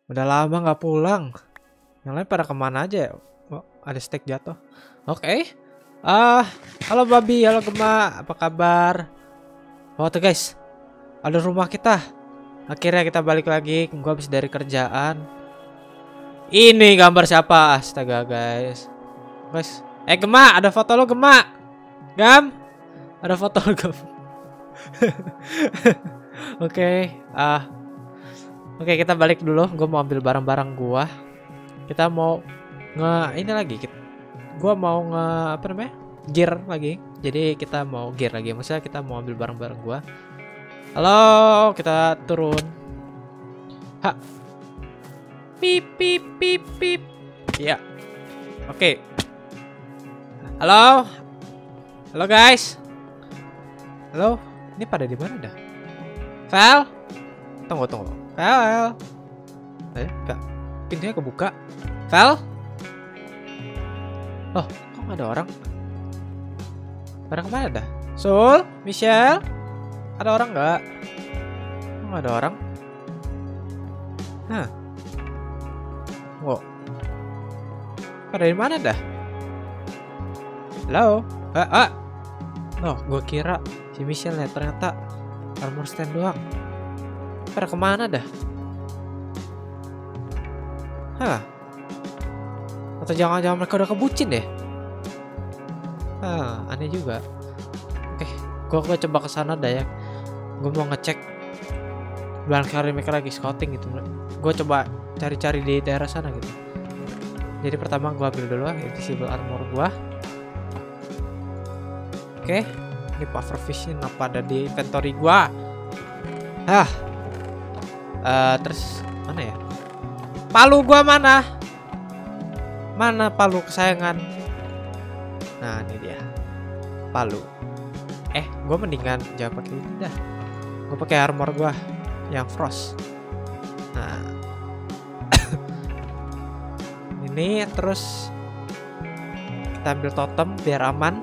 Udah lama nggak pulang. Yang lain pada kemana aja ya? Oh, ada steak jatuh. Oke. Halo babi, halo Gema, apa kabar? Oh tuh guys, ada rumah kita. Akhirnya kita balik lagi. Gua habis dari kerjaan. Ini gambar siapa? Astaga guys. Gema, ada foto lo Gema. Gam, ada foto lo Gam. Oke, Oke, kita balik dulu. Gue mau ambil barang-barang gua. Kita mau ini lagi. Gua mau apa namanya? Gear lagi. Jadi kita mau gear lagi. Maksudnya kita mau ambil barang-barang gua. Halo, kita turun. Pip pip pip pip. Iya. Oke. Halo. Halo guys. Halo. Ini pada di mana dah? Val. Tunggu. Val. Enggak. Pintunya kebuka. Val. Oh, kok nggak ada orang? Pada kemana dah? Sul, Michelle, ada orang nggak? Kok nggak ada orang? Hah? Wow. Pada di mana dah? Halo? Oh, gue kira si Michelle nih, ternyata armor stand doang. Pada kemana dah? Hah? Atau jangan-jangan mereka udah kebucin deh? Aneh juga. Oke, gue coba kesana dah ya. Gue mau ngecek belakang mereka lagi scouting gitu. Gue coba cari-cari di daerah sana gitu. Jadi pertama gue ambil dulu invisible armor gue. Oke, ini puffer vision apa ada di inventory gue? Terus mana ya? Palu gue mana? Mana palu kesayangan? Nah ini dia palu. Gue mendingan jangan pakai ini dah. Gue pakai armor gue yang frost. Nah ini terus kita ambil totem biar aman.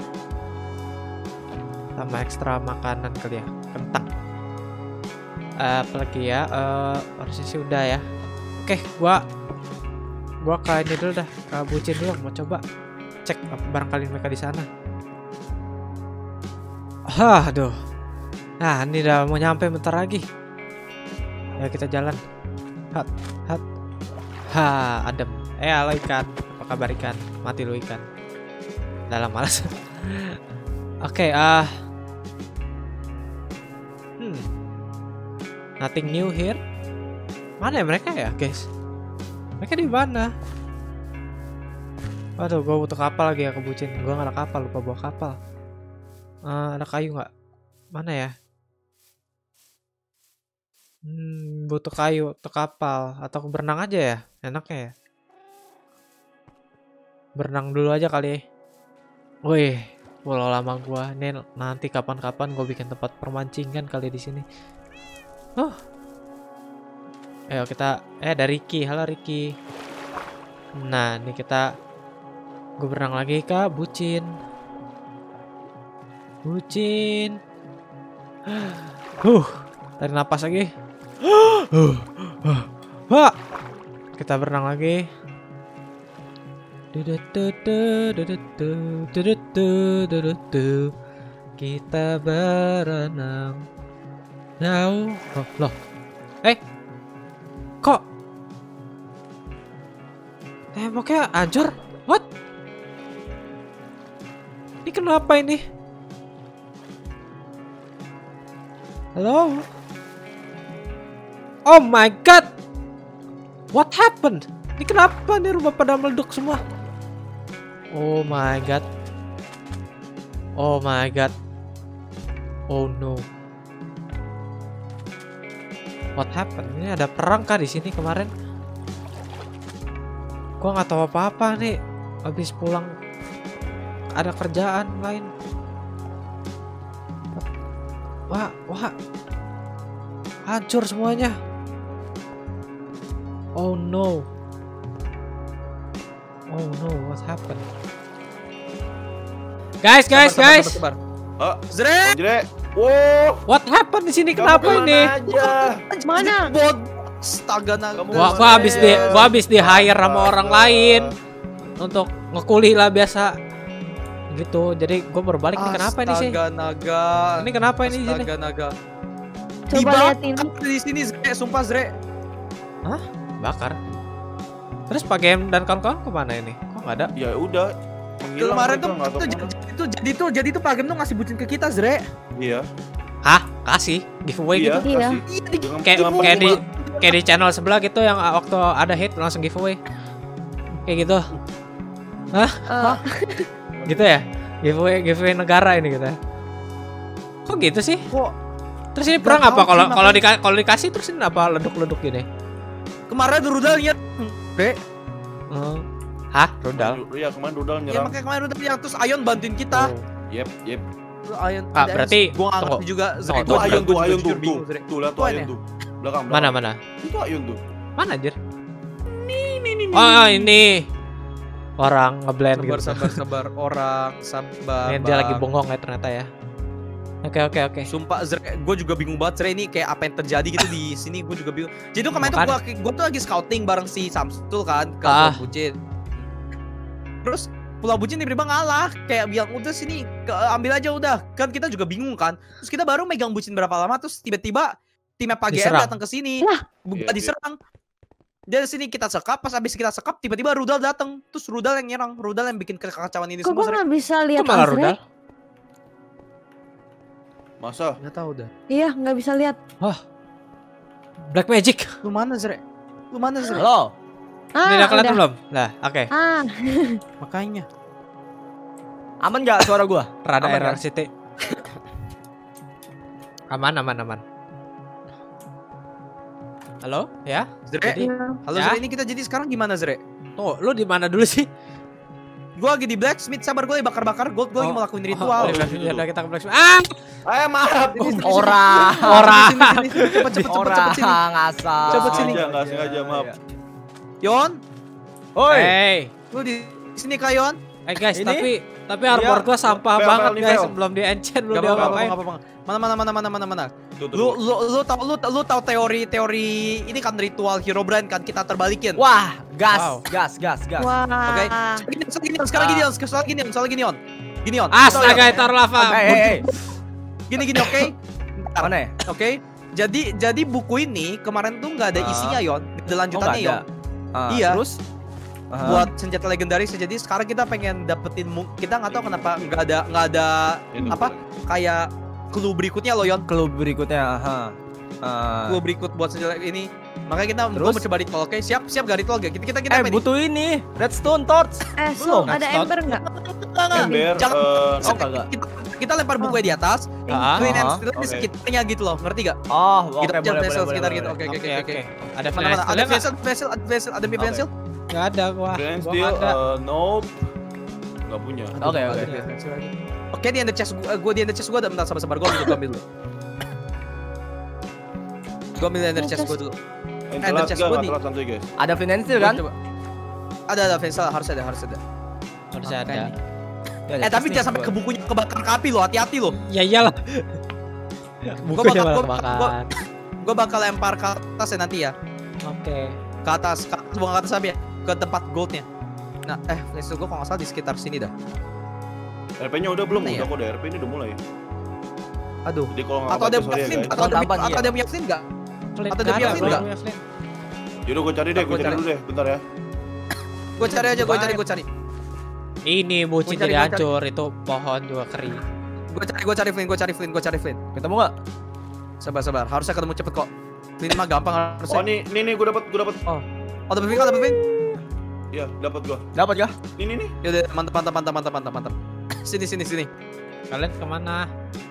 Sama ekstra makanan kali ya, kentang. Apalagi ya, harusnya sih udah ya. Oke, gua ke ini dulu dah, ke bucin dulu, mau coba cek barangkali mereka di sana. Aduh. Nah, ini udah mau nyampe bentar lagi. Ya kita jalan. Adem. Halo ikan, apa kabar ikan? Mati lu ikan. Dalam malas. Oke, nothing new here. Mana ya mereka ya, guys? Mereka di mana? Waduh, gue butuh kapal lagi ya kebucin. Gue gak ada kapal, lupa bawa kapal. Ada kayu nggak? Mana ya? Butuh kayu untuk kapal atau berenang aja ya? Enaknya ya. Berenang dulu aja kali. Wih, pulau lama gua. Nih nanti kapan-kapan gue bikin tempat permancingan kali di sini. Ayo kita ada Ricky. Halo Ricky. Nah, ini gue berenang lagi ke bucin. Tarik napas lagi. Kita berenang lagi. Kita berenang. Loh. Kok temboknya hancur? What? Ini kenapa ini? Halo? Oh my god! What happened? Ini kenapa nih rumah pada meledak semua? Oh my god. Oh my god. Oh no. What happened? Ini ada perang kah di sini kemarin? Gua nggak tahu apa-apa nih. Habis pulang ada kerjaan lain. Wah. Hancur semuanya. Oh no. What happened? Guys. Sabar. Oh, Zre. Wow. What happened di sini? Kenapa ini? Aja. Mana? Bot. Astaga naga. Gua habis di hire sama orang lain untuk ngekuli lah biasa gitu. Jadi gua berbalik nih, kenapa ini sih? Astaga naga. Ini kenapa ini sini? Astaga naga. Coba liatin. Di sini Zre, sumpah Zre. Hah? Bakar. Terus Pak Game dan kawan-kawan kemana ini? Kok nggak ada? Ya udah. Menghilang Kemarin mereka, nggak tahu kemana. jadi tuh Pak Gem tuh ngasih bucin ke kita Zre. Iya. Hah? Kasih giveaway Iya. gitu? Iya. kasih. Iya Dengan- Kayak dengan kayak di pengumuman. kayak di channel sebelah gitu yang waktu ada hit langsung giveaway. Kayak gitu. Eh, Gitu ya? Giveaway negara ini gitu. Kok gitu sih? Kok Terus ini Nggak perang apa? tahu sih, Kalau dikasih terus ini apa leduk-leduk gini? kemarin rudalnya Zre. Hah? Rudal? Iya, kemarin Rudal Ya nyerang. makanya kemarin rudal yang terus Ayon bantuin kita. Yep. Ayon. Ah, berarti- gua nggak tunggu. ngerti juga Zre. Tunggu, Tuh Gua Ayun tuh, jujur Ayun tuh. bingung, Zre. Tuh, lihat tuh Tuan Ayun ya? tuh. Belakang. Mana? Itu Ayun tuh. Mana anjir? Oh, ini. Orang ngeblend gitu. Sabar orang sabar. Ini dia lagi Bang. bongong ya ternyata ya. Oke. Sumpah Zre, gue juga bingung banget Zre, ini kayak apa yang terjadi gitu di sini, gue juga bingung. Jadi tuh kemarin tuh gue tuh lagi scouting bareng si Samsul kan ke Ah. Pulau Bucin. Terus Pulau Bucin tiba-tiba ngalah, kayak bilang udah sini ambil aja udah. Kan kita juga bingung kan. Terus kita baru megang Bucin berapa lama, terus tiba-tiba timnya Pak GM Diserang. datang ke sini. Lah. Bukan Iya, diserang. Dari sini kita sekap, pas abis kita sekap tiba-tiba Rudal datang. Terus Rudal yang nyerang, Rudal yang bikin kekacauan ini kok semua. gue Zre. nggak bisa lihat Kok malah Azrek? rudal? Masa? Nggak tahu dah. Iya, nggak bisa lihat. Black Magic. Lu mana Zre? Lu mana Zre? Halo. Ini udah kelihatan belum? Nah, oke. Ah, Makanya. Aman gak suara gua? Rada Aman, error kan? City. Aman. Halo? Ya? Zre, Jadi, halo Ya? Zre, ini kita jadi sekarang gimana Zre? tuh, lu di mana dulu sih? Gue lagi di blacksmith, sabar gue lagi bakar-bakar gold, gue lagi mau lakuin ritual. Ya udah kita ke Blacksmith. Ah! Maaf. Orang. Cepet sini. Orang asal. Cepet sini. Nggak sengaja, maaf. Yon, Woi. Hey. lu di sini kah Yon? Guys, Ini? tapi armor gua sampah Fel, banget Fel, guys, Fel. sebelum di enchant lu Gak dia apa-apa, ngapain? gak apa-apa. Mana. Tuh, tuh, Lu tahu teori ini kan ritual Herobrine kan kita terbalikin. Wah, Wow. gas. wah. Oke. Sekarang gini On. Gini On. Astaga, itu lava. Hey. Gini oke. Mana ya? Oke. Jadi buku ini kemarin tuh nggak ada isinya Yon, nggak ada lanjutannya Yon. Iya. Terus? Buat senjata legendaris, jadi sekarang kita pengen dapetin kita nggak tahu kenapa nggak ada Itu. apa kayak clue berikutnya loh Yon, klub berikutnya. clue berikut buat senjata ini, makanya kita Terus? mau coba ritual. Oke, siap gak ritual gak? Kita apa nih? Butuh ini redstone torch. Belum. Ada Stone. ember nggak? Ember. Jangan Oh, kagak. kita lempar buku di atas, clean and still di Oke. sekitarnya gitu loh, ngerti gak? Oh, Gitu oke, jangan boleh, vessel boleh, sekitar boleh, gitu. boleh. Oke. Ada Mana? Ada flashlight vessel, ada Oke. vessel? enggak ada gua. Grand Gua Steel, nggak ada. nope. Nggak punya. Oke. Oke, di ender chest gua di ender chest gua ada, bentar sabar gua ambil dulu. Gua ambil ender chest gua dulu. Telat chest nggak gua nih. telat santuy guys. Ada financial kan? Coba. Ada vessel, harus ada. Harusnya ada. Ya, Tapi jangan sampai ke bukunya kebakar ke api loh, hati-hati loh. Ya iyalah. Bukunya malah gua- makan. Gue bakal lempar ke atas ya nanti ya. Oke. Ke atas, bukan ke atas tapi ya, ke tempat goldnya. Nah, flash gue kalau nggak salah di sekitar sini dah. RP-nya udah belum? Mana ya? Udah kok, udah RP ini udah mulai. Aduh. Jadi kalau nggak Atau ada apa-apa, sorry ya flint, guys. atau ada Tampan, atau iya. ada yang punya flint nggak? Flint Atau dia nggak punya ada, flint gua nggak? punya flint. Yaudah gue cari deh, gue Gua cari cari. dulu deh, bentar ya. Gue cari aja, gue cari. Ini bucin Gua cari, jadi gua hancur, itu pohon juga kering. Gue cari flint. Ketemu enggak? Sabar. Harusnya ketemu cepet kok. Flint mah gampang Oh harusnya. nih gue dapat. Oh, ada flint. Iya, dapat gue. Dapat kah? Nih. Yaudah, mantap. Sini. Kalian kemana?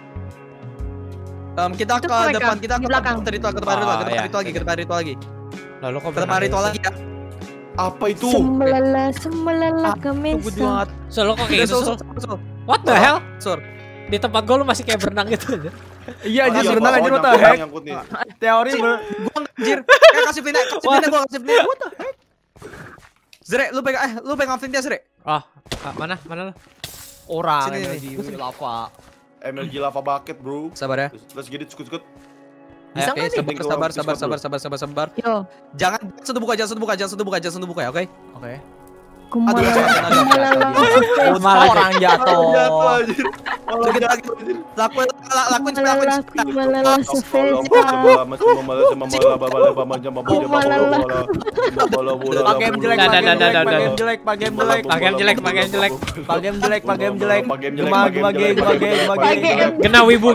Kita Itu ke mereka, depan, kita di ke belakang. tempat ritual, ke tempat Oh, ritual, iya. ke tempat ritual lagi. Lalu kok Ke tempat ritual lagi ya. Apa itu? Semmelala Tunggu kemesa. banget. So, lo kok kayak gitu? Sul? Sol. What the hell? Sur. Di tempat gua lu masih kayak berenang gitu aja. Iya, Iya, anjir benar anjir pohon what the nyangkut, heck. nyangkut nih. Teori Gua anjir. Kasih flint, gua kasih flint. What the heck? Zre, lu pegang flintnya Zre. Oh, mana lu? orang Sini, energi lava. MLG lava bucket, bro. Sabar ya. Let's get it, skut. Bisa Oke, nggak nih? sabar. Yo. Jangan sentuh buka ya, oke? Oke. Kumalala. Orang jatuh. Jatuh anjir. Coba kita lagi. Lakuin Kumalala sefesa. Pakai game jelek, pakai game jelek, pakai game jelek. Pakai jelek. Pakai game jelek, pakai game jelek. Kena wibu.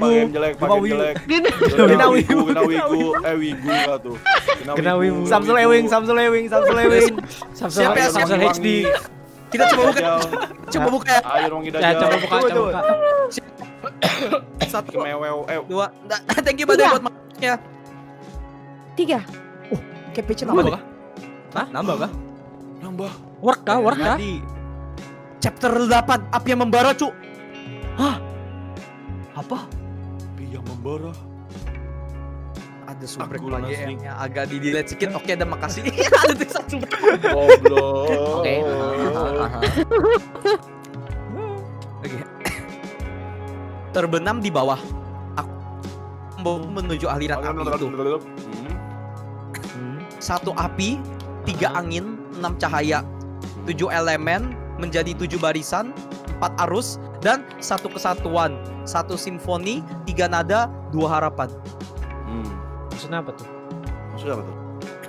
Kena wibu. Samsul Ewing. Siapa ya? Samsung HD. Kita coba buka ya. Ayo dong kita Ya, coba buka. Satu, Mewew. dua. Thank you banget buat masuknya. 3. Kayak PC Nambah kah? Hah? Nambah kah? Nambah. Work kah? Jadi. Chapter 8, api yang membara, cu. Apa? Api yang membara. Ada subrek Aku lagi langsing. yang agak di delete sedikit. Oke, ada makasih. Ada tulisan subrek. Goblok. Oke. Oke. Terbenam di bawah. Aku mau menuju aliran api itu. Satu api, 3 angin, 6 cahaya, 7 elemen menjadi 7 barisan, 4 arus, dan 1 kesatuan, 1 simfoni, 3 nada, 2 harapan. Maksudnya apa tuh? Maksudnya apa tuh?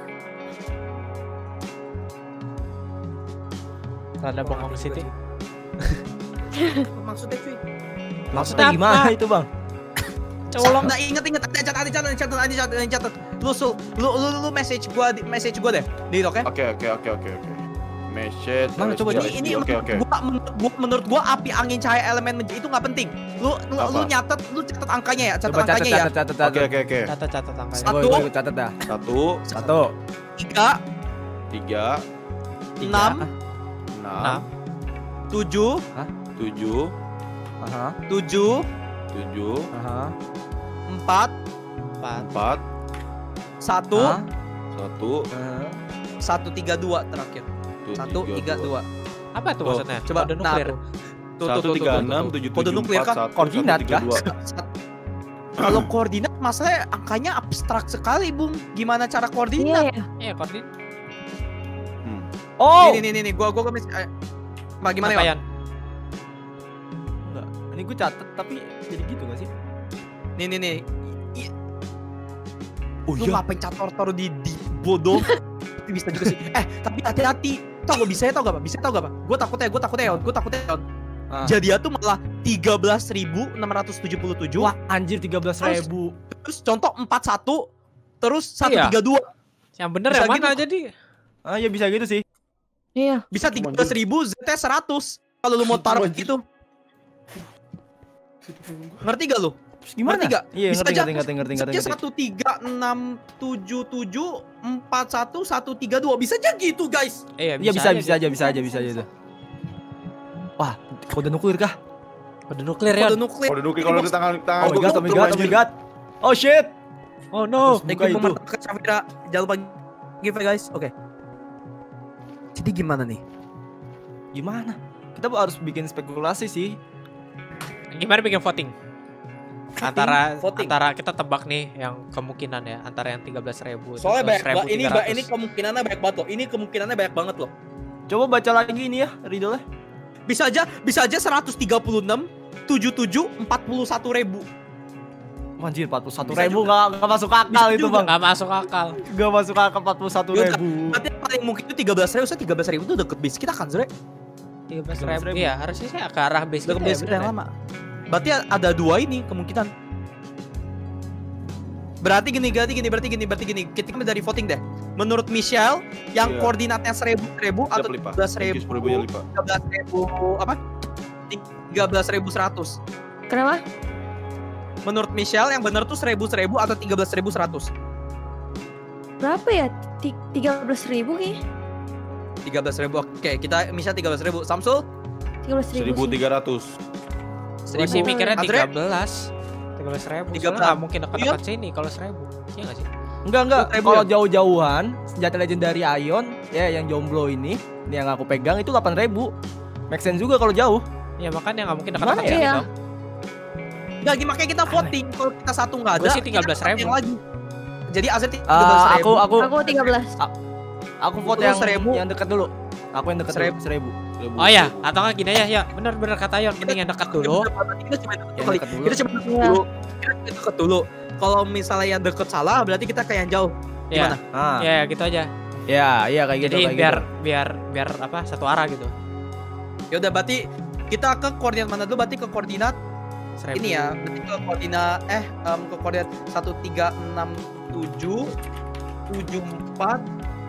Rada bengong City. Maksudnya cuy? Maksudnya gimana itu, Bang? Colong. Nah, inget ada catat. Lu message gua deh. Di oke? Oke. Message. Mana coba ini Oke. menurut gua api angin cahaya elemen itu nggak penting. Lu catat angkanya ya, Coba catat. Oke. Catat angkanya. Satu. Gue catat dah. 1, 3, 3, 6, 6, 7, 7, Aha. 7, 7, 4, 4, 1, Hah? 1, 1, 3, 2 terakhir. 1, 3, 2. Apa tuh Tuh, maksudnya? Coba Kode nuklir. Tuh, 1, 3, 6, 7, Kode nuklir kah? 1, Koordinat kah? 2. Kalau koordinat masalahnya angkanya abstrak sekali, Bung. Gimana cara Iya koordinat? ya. Iya, koordinat. Oh. Nih, gua bagaimana Apa, ya? Yan? Enggak. Ini gue catat tapi jadi gitu gak sih? Nih. Oh Lu iya. ngapain taruh di bodoh? Bisa juga sih. Tapi hati-hati. Tau gak bisa tau gak apa? Gue takutnya. Jadi tuh malah 13.677. Wah, anjir 13.000. Terus contoh 41, terus Iya. 132. Yang bener Bisa yang mana gitu. jadi? Ah, ya bisa gitu sih. Iya. Bisa 13.000, ZT 100. Kalau lu mau taruh gitu. Ngerti gak lu? Terus gimana? Ngerti gak? Iya, Bisa ngerti. Bisa 136774132. Bisa aja gitu, guys. Iya, Iya, bisa aja itu. Wah, kode nuklir kah? Kode nuklir ya. Kode nuklir. Kode nuklir kalau di tangan Oh my god, gua- Oh shit. Oh no. Thank Buka you itu. ke Syafira. Jangan lupa give ya, guys. Oke. Jadi gimana nih? Gimana? Kita harus bikin spekulasi sih. Gimana bikin voting? Antara Voting. kita tebak nih yang kemungkinan ya, antara yang 13.000 Soalnya banyak banget. 12.300. Ini kemungkinannya banyak banget loh. Ini kemungkinannya banyak banget loh. Coba baca lagi ini ya, riddle-nya. Bisa aja 136 77 41.000. Anjir, 41.000 Bisa juga. nggak masuk akal Bisa itu, juga. Bang. Nggak masuk akal. Nggak masuk akal 41.000. Berarti yang paling mungkin itu 13.000. Saya 13.000 itu deket base kita kan, Zre? 13.000. Iya, harusnya sih ke arah base Deket kita base ya, kita yang bener ya. lama. Berarti ada 2 ini kemungkinan. Berarti gini. Kita dari voting deh. Menurut Michelle, yang Iya. koordinatnya 1.000 atau 13.000, 10.000 lipat. 13.000 apa? 13.100. Kenapa? Menurut Michelle yang benar tuh 1.000 atau 13.100. Berapa ya? 13.000 kayaknya. 13.000. Oke, kita Michelle 13.000. Samsul 13.000 sih. 1.300. Gua sih mikirnya Andre? 13.000. 13. Soalnya nggak mungkin dekat-dekat sini kalau 1.000. Iya nggak sih? Enggak. 1000 Kalau ya? jauh-jauhan, senjata legendary Ion ya yang jomblo ini yang aku pegang itu 8.000. Make sense juga kalau jauh. Ya makanya nggak mungkin Gimana dekat-dekat ya? sini Iya. dong. Gak, makanya kita voting. Kalau kita satu nggak ada, Gua sih 13.000. yang lagi. Jadi Azen 13.000. Aku 13. Aku vote Lu yang 1.000. yang dekat dulu. Aku yang dekat 1.000. 1.000. Oh ya, atau nggak gini ya, bener-bener kata Yon, mending yang dekat dulu. Kita cuma dekat Yang kali. dekat dulu. Kita cuma dekat dulu. Kita cuma dekat dulu. Kalau misalnya yang deket salah, berarti kita ke yang jauh. Ya, Gimana? Ah. ya gitu aja. Iya kayak gitu Jadi kayak biar apa satu arah gitu. Ya udah, berarti kita ke koordinat mana dulu? Berarti ke koordinat 1000. ini ya. Berarti ke koordinat ke koordinat 1367 74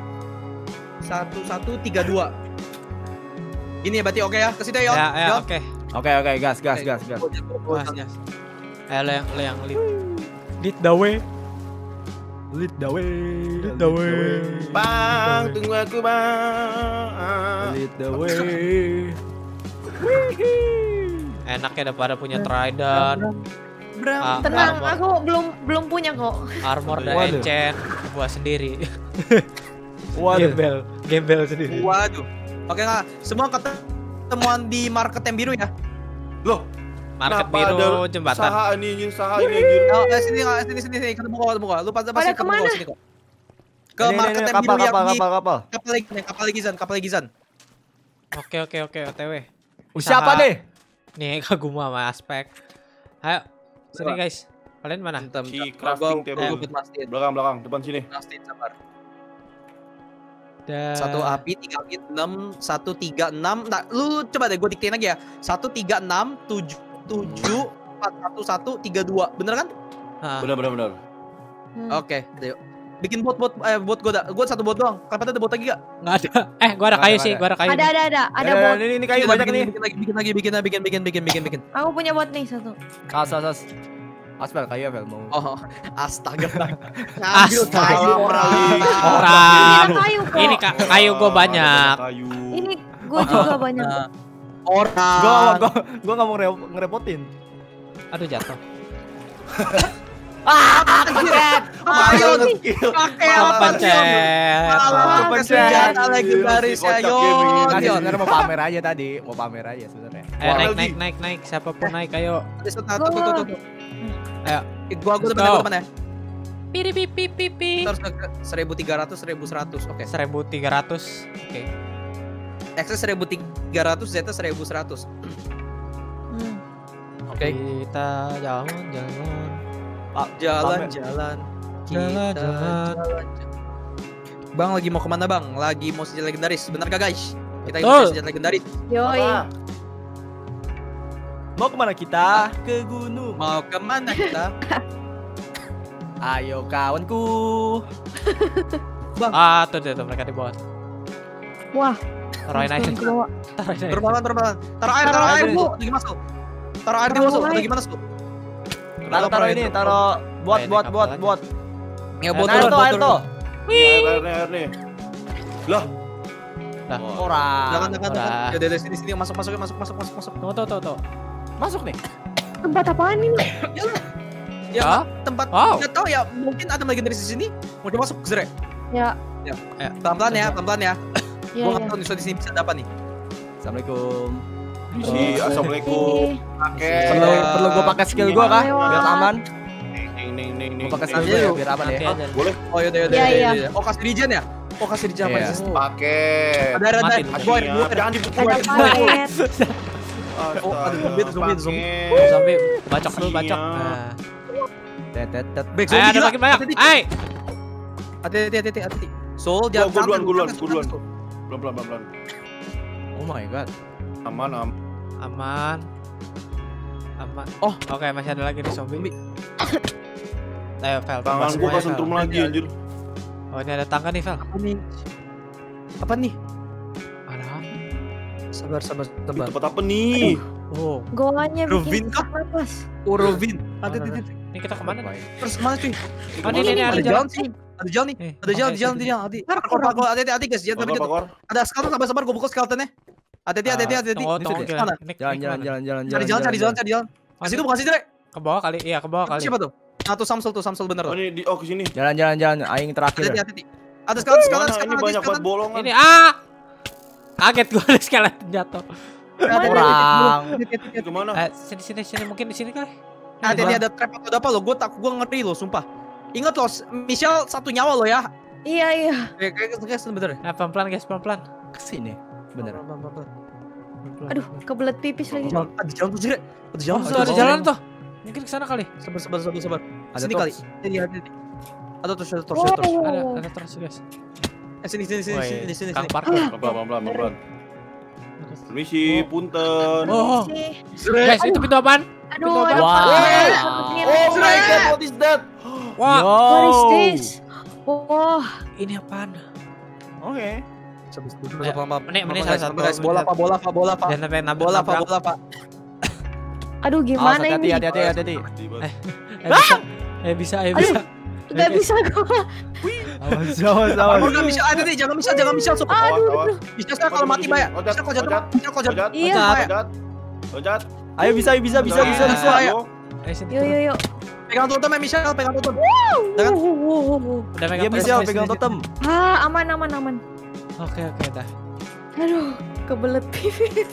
1132. Ini ya berarti oke ya. Ke situ ya, Yon. Ya, Yon. oke. Oke, gas. Gas. Mas, gas. Ayo lo yang lead. Lead the way. Lead the way. Lead the way. Bang, tunggu aku bang. Lead the way. Enaknya daripada punya trident, Bram. Tenang, armor. aku belum punya kok. armor dan Waduh. enchant buat sendiri. Waduh. Gembel sendiri. Waduh. Oke nggak? Semua ketemuan di market yang biru ya? Loh, Market kenapa biru ada jembatan. Saha ini anjir, saha ini anjir. Oh, sini. Ketemu kok. Lu pasti Pada ketemu kemana? kok sini kok. Ke Ini, market yang kapal, biru yang di kapal. kapal Legizan. Oke, OTW. Siapa Saha. nih? Nih Kaguma sama Aspek. Ayo. Sini guys. Kalian mana? Si crafting table. Belakang, depan sini. Sabar. Dan Satu api 3 api 6 136. Nah, lu coba deh gue diktein lagi ya. 136 7 411 32. Bener kan? Ah, Benar. Oke, ayo. Bikin bot gue satu bot doang. Kapan ada bot lagi gak? nggak ada. Gua ada Nggak kayu ada, sih, nggak gua ada kayu. Ada bot. Ini kayu banyak nih. Bikin. Aku punya bot nih satu. Sas. Aspel kayu Vel mau. Oh, astaga. Astaga. Ini Orang. kayu kok. Ini kayu gua banyak. Kayu. Ini gue juga banyak. Orang. Gua enggak mau ngerepotin. Aduh jatuh. Ayo pakai apa sih? Pencet. Senjata legendaris ya, Yon. Kasih sebenarnya mau pamer aja tadi, mau pamer aja sebenarnya. Ayo Wah, naik. Siapapun naik ayo. Tuh. Ayo. Gua Let's depan ya. Piri pipi pipi. Terus ke 1300 1100. Oke. 1300. Oke. X 1300, Z 1100. Hmm. Oke. Kita jalan. Jalan. Bang lagi mau kemana bang? Lagi mau senjata legendaris, benar gak guys? Kita Betul. mau senjata legendaris. Yoi. Mau kemana kita? Ke gunung. Mau kemana kita? Ayo kawanku. Tuh mereka di bawah. Wah. Taruhin aja. Ke bawah. Taruhin aja. Berbalan. Taruh air air, bu. Lagi masuk. Taruh air di masuk. Taruh air. Lagi masuk. Taruh ini, taruh buat. Ya buat Air tuh. Air nih. Lah, Orang. Jangan. Udah. Ya dari sini masuk. Tuh. Masuk nih. Tempat apaan ini? Ya Hah? tempat Wow. nggak tahu ya, mungkin ada legendaris di sini. Mau coba masuk Zre. Ya. Pelan-pelan ya. Gua Ya. nggak tahu nih di sini bisa dapat nih. Assalamualaikum. si assalamualaikum. Pakai. Perlu gua pakai skill gua kah? Lewat. Biar aman. Ning. Gua pakai skill Nanti gua ya, yuk. biar aman Nanti ya. aja. Boleh Oh yaudah. Iya. Oh kasih regen ya? Oh kasih regen apa Iya. sih? pakai. Ada Mati. boy. Jangan dibuka. Ada paket. Oh, ada zombie. Sampai bacok dulu bacok. Siap. Nah. Tet. Back Ayo ada makin banyak. Ayo. Hati. Soul jangan Gua duluan. Soul. Pelan. Oh my god. Aman. Aman. Oh. Oke, masih ada lagi nih zombie. Ayo, Vel. Tangan tebas gua semuanya, kesentrum Vel. lagi anjir. Oh, ini ada tangga nih, Vel. Apa nih? Ada apa? Sabar. Tempat apa nih? Oh, Goanya Ruvin bikin kah? napas. Urovin. Mana, Hati. ini kita kemana nih? Terus kemana cuy? Oh, ini Ada ada jalan jalan. sih. Ada jalan nih. Nih, Ada jalan, oke, di jalan. sini. Hati. Parkour. Hati guys. Jangan sampai jatuh. Pakor. Ada skeleton, sabar. Gue buka skeletonnya. Hati. Tunggu, Ini gimana? Mana? Nick, Jalan. gimana? Cari jalan. Kasih itu, kasih Jrek. Ke bawah kali. Iya, ke bawah kali. Siapa tuh? Nah, tuh Samsul bener Oh tuh. ini ke sini. Jalan. Aing terakhir. Hati. Ada skeleton. Mana ini banyak banget bolongan. Ini kaget gua ada skeleton jatuh. Orang. Ini kemana? Sini mungkin di sini kah? Hati-hati ada trap atau ada apa lo. Gue ngeri lo, sumpah. Ingat lo, Michelle 1 nyawa lo ya. Iya, iya. Kayak sebentar. Nah, pelan-pelan guys, pelan-pelan. Kesini. Bener. Pelan-pelan. Aduh, kebelet pipis lagi. Ada jalan tuh, Jire. Ada jalan. Oh, tuh ada jalan tuh. Mungkin ke sana kali. Sabar. Ada Sini tops. kali. Hati-hati. Ada terus. Ada terus guys. Sini. Woi, Kang parkir. Pelan. Permisi, punten. Oh, Sih. guys, itu pintu apaan? Aduh, Wow. Oh my god, what is that? Wah, What is this? Wah, ini apaan? Oke. Menit salah satu. Guys, bola Pak. Jangan sampai nabrak. Bola Pak. aduh gimana ini? Hati-hati. Bisa. Gak bisa gua. Awas. Jangan Michelle. Sob. Aduh. Michelle kalau mati bahaya. Michelle kalau jatuh. Iya. Ojat. Ayo bisa. Ayo. Yuk. Pegang totem ya Michelle, pegang totem. Udah Iya megang bisa pegang totem. Ah, aman. Oke, dah. Aduh, kebelet pipis.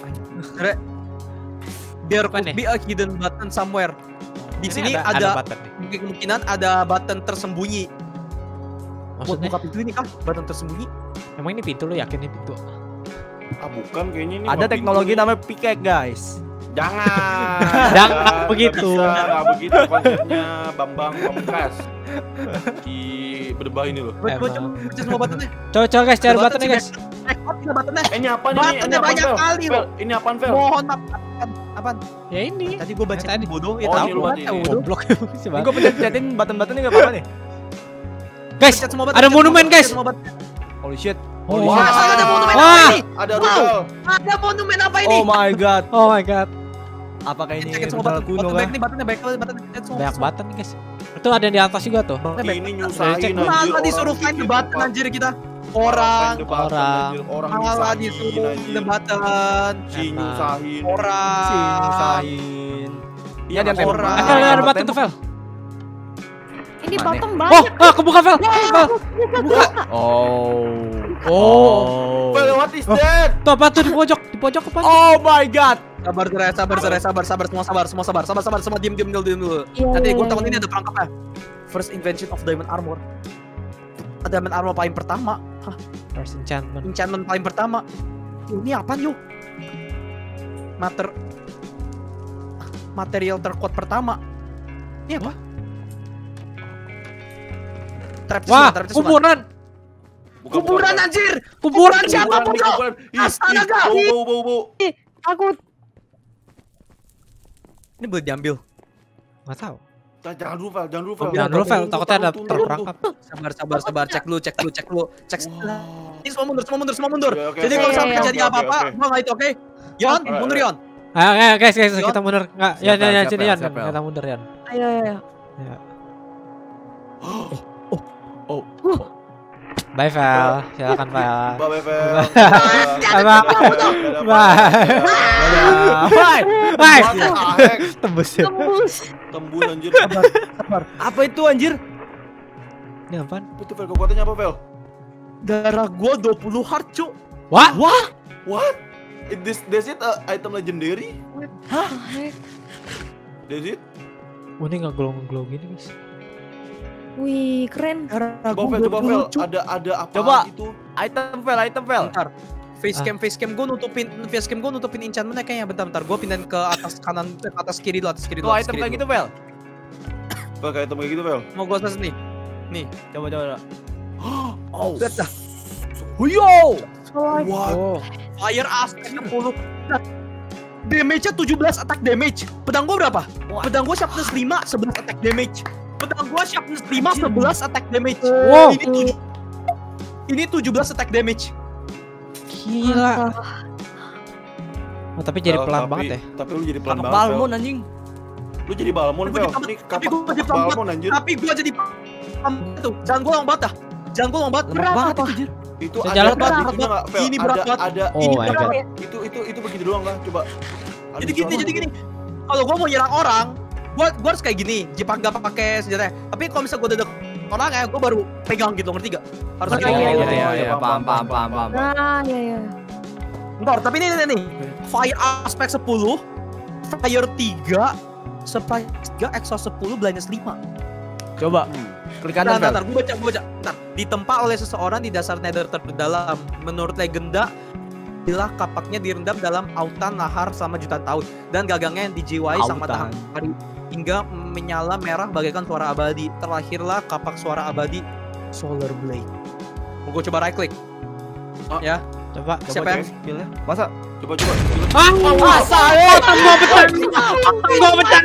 Biar Apa nih? be a hidden button somewhere. Di Ini sini ada button nih. kemungkinan ada button tersembunyi. Buat Maksudnya, buka pintu ini kah? Button tersembunyi? emang ini pintu lu yakin ini pintu? Ah bukan kayaknya ini. Ada mah teknologi pintu. namanya pickaxe, guys. Jangan. Jangan begitu. Enggak begitu konsepnya Bambang Pamungkas. Di berdebah ini loh. Baca semua buttonnya. Coba guys, cari buttonnya guys. Buttonnya. Ini apa nih? Buttonnya banyak kali loh. Ini apaan, Vel? Mohon apaan? Ya ini. Tadi gue baca Tadi. bodoh ya Oh, tahu. ini lu baca ini. Goblok. Ini gue pencet-pencetin button-buttonnya gak apa-apa nih. Guys, Pencet semua button, ada pencet monumen semua guys. button, semua button. Holy shit. Oh, Wah. Wah, ada monumen Wah. apa ini? Ada rudal. Ada monumen apa ini? Oh my god. Oh my god. Apakah ini Cek semua rudal button, kuno button kah? baik nih, buttonnya baik kali, buttonnya cek semua. Banyak button nih guys. Itu ada yang di atas juga tuh. Ini nyusahin anjir. Malah disuruh find the button anjir kita. Orang malah disuruh find the button. Si nyusahin. Orang Nyusahin. Iya Ada ada orang. Ada button tuh, Vel. Ini Mana? bottom Oh, banyak. kebuka, Vel. Oh. Vel, what is that? Tuh apa tuh di pojok apa? Oh my god. Sabar, semua diam dulu. Iya, Nanti iya, gue iya, tahun ini iya. ada perangkapnya. First invention of diamond armor. Diamond armor paling pertama. First enchantment. Enchantment paling pertama. Ini apaan yuk? Material terkuat pertama. Ini apa? Trap Wah, trap kuburan. Kuburan anjir. Kuburan siapa bro? Astaga. Bau. Takut. Ini boleh diambil. Enggak tahu. Jangan dulu, Vel. Jangan dulu, Vel. Takutnya ada terperangkap. Sabar. Cek dulu. Wah. Ini semua mundur. Oke, Jadi oke, kalau oke, sampai oke, jadi oke, apa-apa, oke. gua nggak itu, oke? Yon, Alright, mundur Yon. Ayo guys, kita mundur. Enggak, Siap, ya siap, sini siap, Yan. siap, Vel. Kita mundur Yan. Ayo. Ya. Oh. Bye Vel. Silakan Vel. Bye, Vel. Bye. Bye. Tembus Tembus ya. Tembus. anjir. Apa itu anjir? Ini apaan? Itu Vel, kekuatannya apa, Vel? Darah gua 20 heart, Cuk. What? What? Does it item legendary? Does it? Oh, ini nggak glow gini guys. Wih, keren. Darah Coba gua Vel, 20, Cuk. ada apa Coba. gitu? Item Vel. Bentar. Facecam gua nutupin enchantmentnya kayaknya. Bentar. Gua pindahin ke atas kanan, ke atas kiri dulu. Tuh item kayak gitu Vel. Vel, kayak item kayak gitu, Vel. Mau gua ses nih. Coba. Oh, lihat dah. Huyo. What? Oh. Fire aspect 10. Damage-nya 17 attack damage. Pedang gua berapa? Pedang gua sharpness 5, 11 attack damage. Pedang gua sharpness 5, 11 attack damage. Wow. Ini 17 attack damage. Gila. Oh, tapi jadi pelan banget ya. Tapi lu jadi pelan Kapak banget, Balmon Vel. anjing. Lu jadi Balmon, Tapi Vel. gua- Ini tapi gua jadi kapak Balmon anjir. Tapi gua jadi tuh, jangan gua lompat dah. Jangan gua lompat. Berat banget apa? itu anjir. Itu Saya ada jalan berat berat, itunya nggak, Vel? Ini berat banget. Ada Oh ini my berat. god. Itu begitu doang kan? Coba. Ada Jadi di sana. gini. Kalau gua mau nyerang orang, gua harus kayak gini, nggak pakai senjata. Tapi kalau misalnya gua udah orang ya, gua baru pegang gitu, ngerti gak? Harus Ngerti, kayak ngerti, gitu. ngerti. Iya, paham. Nah, iya. Bentar, tapi ini nih. Fire aspect 10, fire 3, Surprise 3, Exhaust 10, Blindness 5. Coba klik kanan. Vel. Gue baca. Bentar. Ditempa oleh seseorang di dasar nether terdalam. Menurut legenda, bila kapaknya direndam dalam autan lahar selama jutaan tahun dan gagangnya yang dijiwai sama Autan. matahari hingga menyala merah bagaikan suara abadi. Terlahirlah kapak suara abadi Solar Blade. Mau gue coba right click. Ya. Coba. Siapa yang Ceng. pilih? Masa? Coba. Ah, Masa? gua pecat. Gua pecat.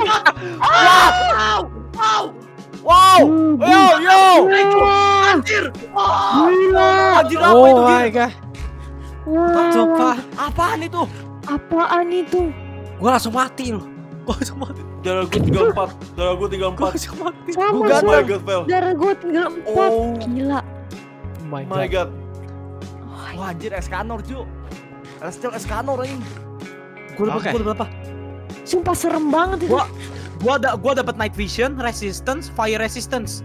Wow! Yo! Anjir! Anjir apa Oh itu? my god. Coba. Apaan itu? Apaan itu? Gua langsung mati loh. Gua langsung mati. Darah gue 34. Darah gue 34. Gua langsung mati. Sama Gua Oh ganteng. my god, Vel. darah gue tinggal 4. Oh Gila. Oh my my god. god. Wah anjir Escanor cu. Still Escanor ini. Gue udah Oke. berapa? Sumpah serem banget itu. Gua dapat night vision, resistance, fire resistance.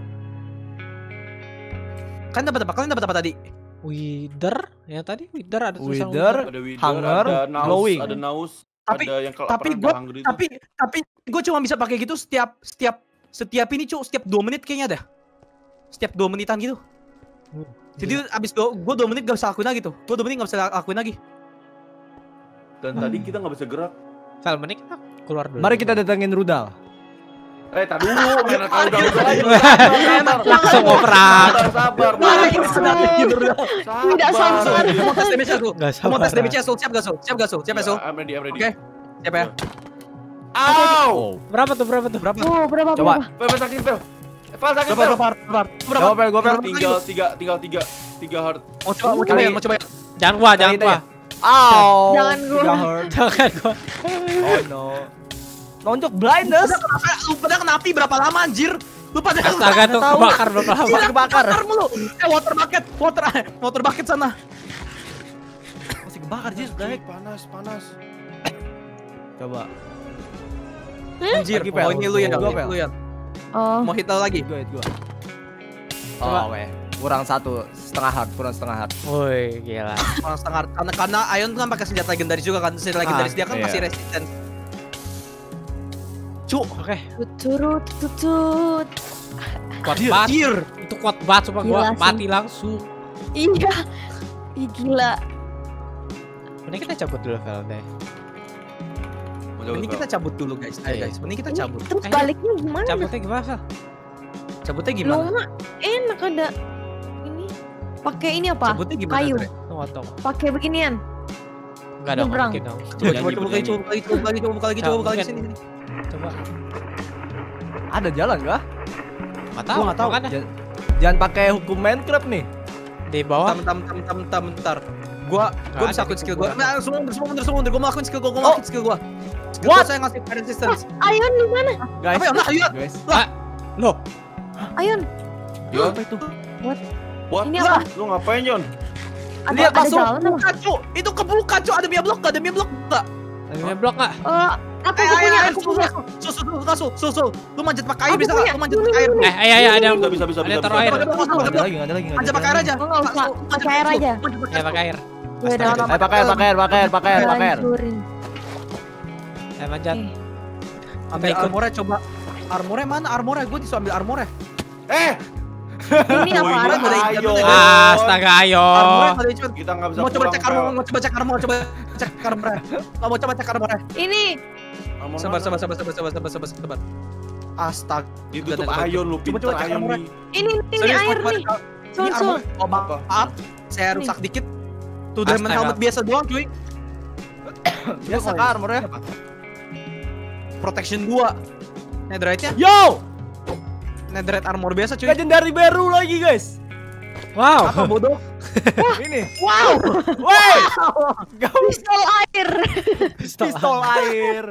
Kalian dapat apa? Kalian dapat apa tadi? Wither, ya tadi Wither ada tulisan Wither. Ada Wither, Hunger, ada Naus, glowing. ada Naus, Tapi- ada yang kalau tapi apa, gua- Hungry itu. Tapi gue cuma bisa pakai gitu setiap ini setiap 2 menit kayaknya ada. Setiap 2 menitan gitu. Jadi abis gue 2 menit gak bisa lakuin lagi tuh. Gue 2 menit gak bisa lakuin lagi. Dan tadi kita nggak bisa gerak. Sal, mending kita keluar dulu. Mari kita datangin Rudal. Tar dulu, main kau udah lagi. Langsung operan. Sabar. Mari kita datangin Rudal. Tidak sabar. Mau tes damage aku. Gak Mau tes sabar. damage Sul. Siap gak Sul? Siap gak Sul? Siap ya Sul? I'm ready. Oke. Siap ya? Ow! Berapa tuh? Berapa? Oh, berapa? Coba. Pel sakit, Pel. Pel sakit, Berapa? Pel. Berapa? Gua pel. Tinggal tiga heart. Mau coba ya? Mau coba ya? Jangan gua, jangan Itu gua. ya? Ow. Jangan gua. 3 heart. Jangan gua. Oh no. Nonjok blindness. Lu pada kena api berapa lama anjir? Lu pada Astaga tuh tahu. kebakar berapa lama. Masih kebakar. Bakar mulu. Water bucket sana. Masih kebakar Jis. Panas. Coba. Anjir, Lagi, Pel. oh ini lu ya, Gua, ini Pel. lu ya. Oh, Mau hit lagi? Gua. Coba. Oh, weh. Kurang 1,5 heart, kurang setengah heart. Woi, gila. Kurang setengah. Karena Ion kan pakai senjata legendaris juga kan. Senjata legendaris dia kan iya. masih resisten. Oke, turut tutut. kuat banget. Anjir. Itu kuat banget sumpah gua Gila sih. mati langsung. Iya. Ih, gila. Mending kita cabut dulu Vel deh. Ini kita cabut dulu guys. Ayo Iya. guys, mending kita Ini cabut. terus Ayo. baliknya gimana? Cabutnya gimana Vel? Cabutnya Lu gimana? mah enak ada ini. Pakai ini apa? Cabutnya gimana? Kayu. Dre? Tunggu. Pakai beginian. Enggak dong, Nyebrang. mungkin dong. Coba lagi Mungkin. sini. Coba. Ada jalan kah? Enggak tahu, Gua nggak tahu. makanya. Jangan pakai hukum Minecraft nih. Di bawah. Bentar. Gua Nggak bisa ada lakuin di skill gua. kuburan. Nah, semua mundur. Gua mau lakuin skill gua. What? Skill gua saya ngasih fire resistance. Ayon di mana? Guys. Apa ya? Nah, ayo. Guys. Loh, Ayon. Yo, Apa itu? what? Ini apa? Lu ngapain, Jon? Lihat Ada masuk. jalan apa? Buka, Cuk. Itu kebuka, Cuk. Ada Mia Block enggak? ada blok enggak? Aku punya, aku punya. Sul. Lu manjat pakai air Aku bisa punya. enggak? Lu manjat pakai air. Ayo ada. Bisa. Ada taruh air. Nggak ada lagi. Manjat pakai air aja. Oh, nggak usah. Pakai air aja. Ya pakai air. Gue udah lama Pakai air. hancurin. Manjat. Ambil Kita ikut. armornya coba. Armornya mana? Armornya gue disuruh ambil armornya. Ini apa? Woi, Ada ada ayo. Astaga, ayo. Armornya ada yang Kita nggak bisa mau coba pulang, cek Pel. armor, mau coba cek armornya. Mau coba cek armornya. Ini. Armor Sabar. mana? Astaga. Ditutup Udah, Ayon lu, Coba pintar cek Ayon armornya. nih. Ini Serius, air coba nih. cek. Ini Sul. armor. Oh, maaf. Saya Nih. rusak dikit. Tuh diamond Astaga. helmet biasa doang, cuy. Biasa kah armornya? Protection 2. Netherite-nya? Yo! Netherite armor biasa, cuy. Legendary baru lagi guys. Wow. Apa bodoh? Ini. Wow. Woi! Pistol air. Pistol air.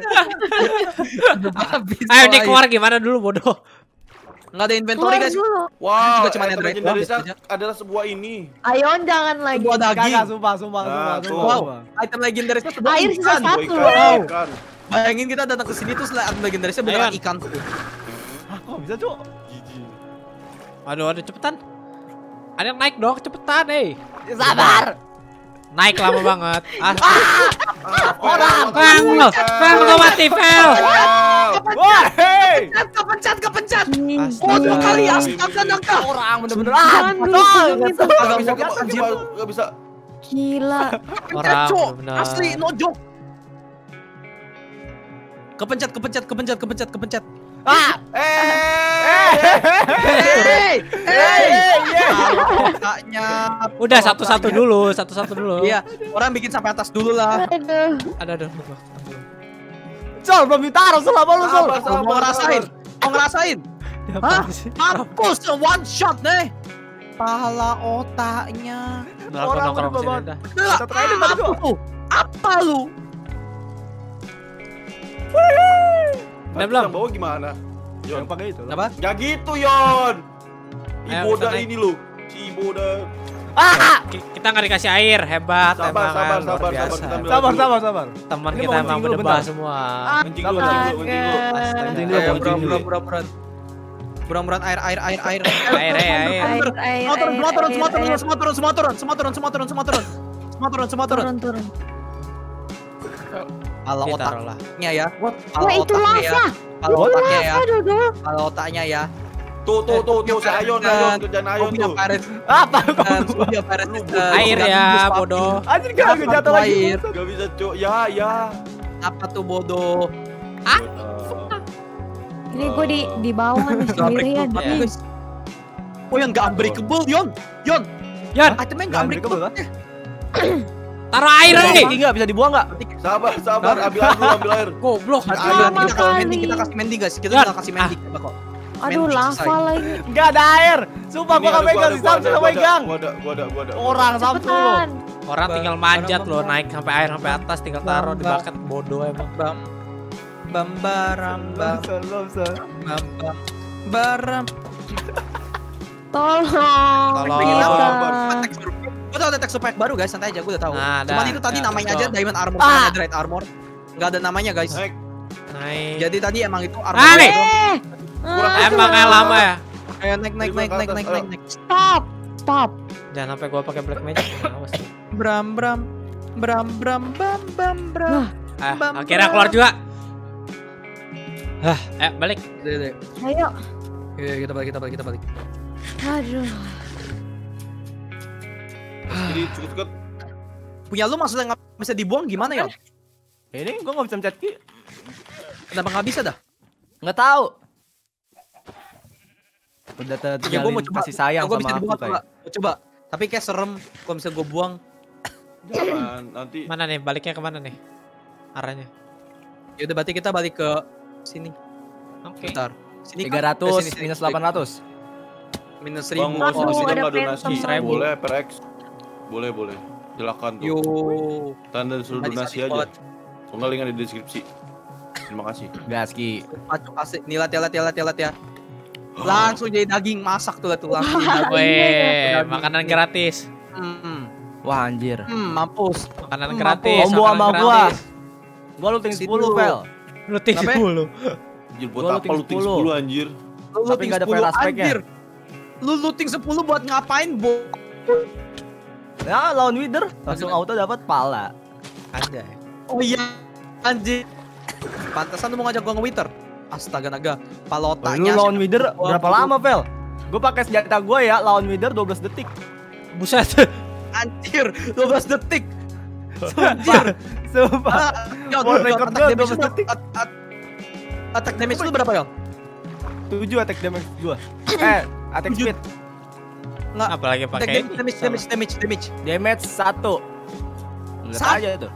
Ayo nih keluar gimana dulu bodoh. Enggak ada inventory, Keluar guys. dulu. Wow, Juga cuma item netherite legendaris doang, biasa adalah sebuah ini. Ayon jangan lagi. Sebuah daging. Kagak, sumpah. Nah, tuh. Wow. Item legendarisnya sebuah Air sisa ikan. satu. Sebuah ikan. Bayangin kita datang ke sini terus item legendarisnya beneran Ayan. ikan. Hah, kok bisa, Cuk? Jijik. Aduh, cepetan. Ada yang naik dong, cepetan, Sabar. Naik lama banget. Orang. Fel, gua mati, Fel. Wah, hei. Kepencet. Astaga. Bodoh kali astaga naga. Orang bener-bener Jangan begini itu. Gak bisa, Anjir. gak bisa. Gila. Orang Cok, bener. asli no joke. Kepencet. Ah, Hei. Kakaknya. Udah satu-satu dulu. Iya, orang bikin sampai atas dulu lah. Aduh. Ada. Sol belum ditaruh Sol, apa lu Sol? Mau ngerasain. Hah? Mampus one shot deh. Pala otaknya. Orang Nongkrong sini bener-bener. dah. Kita terakhir tadi gua. Apa lu? Udah belum? Yang bawah gimana? Yon. Yang pakai itu. Apa? Gak gitu, Yon. Ayo, Iboda kita naik. ini loh. Si Iboda. Kita nggak dikasih air, hebat Sabar, emang sabar, luar sabar, biasa. sabar, kita Sabar. Teman Ini kita mau emang kencing dulu, berdebah bentar. semua. Kencing dulu, kencing dulu. Kencing dulu, Ayo, kencing dulu. Buram air. Air. Semua turun. Turun. Pala Kita taruh lah. otaknya ya. Wah, itu lava. Pala otaknya ya. Aduh. Pala otaknya ya. Tuh, si Ayon, kerjaan Ayon tuh. Apa? Air ya, bodoh. Anjir gak jatuh lagi. Air. Gak bisa, Cuk. Ya. Apa tuh bodoh? Ini gue di bawah nih sendirian. Ya. Guys. Oh yang gak unbreakable, Yon. Yan, Itemnya gak unbreakable. taruh air Air lagi. ini enggak bisa dibuang enggak? Sabar. Ambil air. Goblok. Lama Kita kasih kali. mending guys. Kita Yan. udah kasih mending coba kok. Aduh, Mending lava selesai. lagi. Enggak ada air. Sumpah gua enggak pegang, si Samsul enggak pegang. Gua ada. Orang Samsul lu. Cepetan. Orang tinggal manjat loh, naik sampai air sampai atas, tinggal taruh di bucket. Bodoh emang. Baram. Belum, Sol. Baram. Tolong. Tolong. Gue tau ada tekstur pack baru guys, santai aja, gue udah tahu. Nah, Cuman dah. itu tadi Ya, namanya let's aja go. Diamond Armor sama Netherite Armor. Nggak ada namanya guys. Naik. Naik. Jadi tadi emang itu armor. Naik. doang. Emang kayak lama ya. Ayo naik. Stop. Jangan sampai gua pakai black magic. Awas. Bram. Akhirnya keluar juga. Balik. Ayo. Kita balik. Aduh. Jadi cukup. Punya lu maksudnya nggak bisa dibuang gimana ya? Ini gua enggak bisa mencet ki. Kenapa nggak bisa dah? Enggak tahu. Udah Ya gue terjalin mau coba. kasih sayang Gua sama bisa aku dibuang, kayak. coba. Tapi kayak serem kalau bisa gue buang. Jangan nanti. Mana nih? Baliknya kemana nih? Arahnya. Ya udah berarti kita balik ke sini. Oke. Bentar. Sini 300 minus 800. Minus Bang, 1000. mau Aduh, kasih ada donasi. phantom. 1000. Boleh per X. Boleh. Silakan tuh. Yo. Tanda suruh Tadi donasi sakit aja. banget. Enggak link ada di deskripsi. Terima kasih. Gas ki. Acuk asik. Nih lihat ya. Langsung jadi daging masak tuh langsung jadi daging. Weh, makanan gratis. Wah anjir. Mampus. Makanan Mampus. gratis. Combo makanan sama gua. gratis. Gua looting Situ. 10 pel. Looting Kenapa? 10. Anjir buat Gua apa looting looting 10? 10 anjir? Lu Tapi looting nggak ada 10 fire aspect-nya. anjir. Lu looting 10 buat ngapain, Bo? Ya lawan Wither langsung auto dapat pala. Ada. Oh iya, anjir. Pantesan lu mau ngajak gua nge-Wither. Astaga naga, Lu palotanya. lawan Wither Wah, berapa lama pel? Gua pakai senjata gua ya lawan Wither 12 detik. Buset. Anjir, 12 detik. Sumpah. Sumpah. World record gua 12 detik. Attack damage lu berapa, Yon? 7 attack damage gua. Attack 7. speed. Enggak. Apalagi Attack pakai damage. Damage 1. Lihat Satu. aja itu.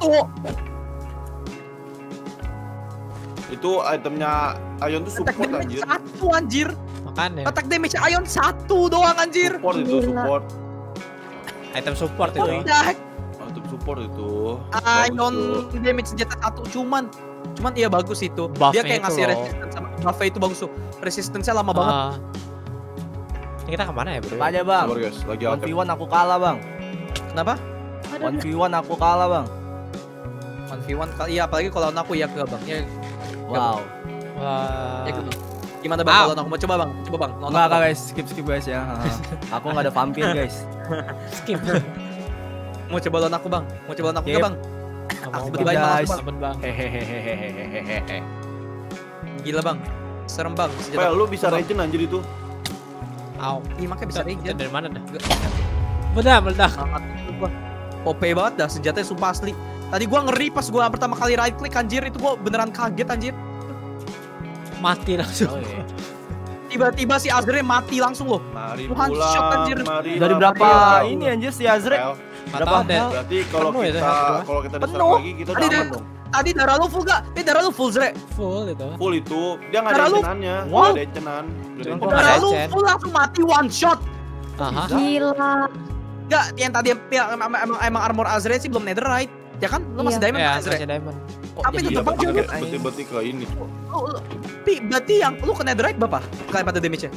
Itu itemnya Ayon tuh Attack support damage anjir. 1 anjir. Makanya. Attack damage Ion 1 doang anjir. Support itu Gila. support. Item support What itu. the heck? Item support itu. Ion damage senjata 1 cuman iya bagus itu. Dia Buff-nya kayak itu ngasih loh. resistance sama buff itu bagus tuh. Resistance-nya lama banget. Ini kita kemana ya bro? Apa aja bang? Sabar guys, lagi attack. 1v1 aku kalah bang. Kenapa? 1v1 aku kalah bang. 1v1 kali iya apalagi kalau lawan aku ya ke Bang. Ya, Wow. Wah. ya ke Bang. Gimana Bang kalau lawan aku? Mau coba Bang? Coba Bang. Lawan Enggak aku, Bang. guys, skip guys ya. Aku nggak ada vampir guys. Skip. Mau coba lawan aku Bang? Mau coba lawan aku Skip. enggak Bang? Nggak mau Aku bang. tiba-tiba guys. langsung, Ampun bang. Hehehehehehehe. Gila bang, serem bang. Fel, lu bisa regen anjir itu. Au. Iya makanya bisa Itu regen. dari mana dah? Meledak. Sangat gua. OP banget dah senjatanya sumpah asli. Tadi gua ngeri pas gua pertama kali right click anjir, itu gua beneran kaget anjir. Mati langsung. Oh, iya. Tiba-tiba si Azrael mati langsung loh. Mari One shot, pulang, anjir. mari Dari berapa pulang. ini anjir si Azrek? Fel, Nggak Berapa tahu deh. hal? berarti kalau Penuh ya, kita Fel? kalau kita diserang Penuh. lagi kita Tadi udah aman deh. dong. Tadi darah lu full gak? Darah lu full Zre. Full itu. Full itu dia nggak ada Darah lu- encenannya, Wow. nggak ada encenan. Cuman Udah gua ada nggak Darah ada lu encen. full langsung mati one shot. Aha. Gila. Enggak, yang tadi emang armor Azrael sih belum netherite. Ya kan? Lu masih Iya. diamond Ya, kan, Azrael? masih diamond. Tapi Iya, tetep aja lu. berarti ke ini. Berarti yang lu ke netherite berapa? Kalian pada damage-nya?